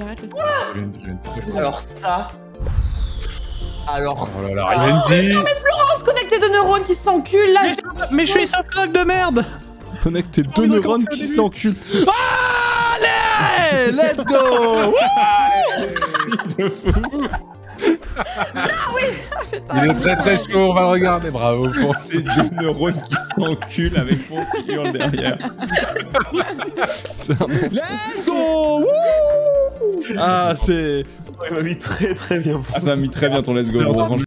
j'arrête le stream. Alors ça... Alors Oh là là, rien dit. On se connecter de neurones qui s'enculent là. Mais je suis softlock de merde. Connecte tes deux neurones qui s'enculent. Allez, let's go. Il est très très chaud, on va le regarder. Bravo. C'est deux neurones qui s'enculent avec mon qui hurle derrière. Let's go. Wouh. Ah, c'est... il m'a mis très bien. Ah, ça a mis très bien ton let's go. Franchement.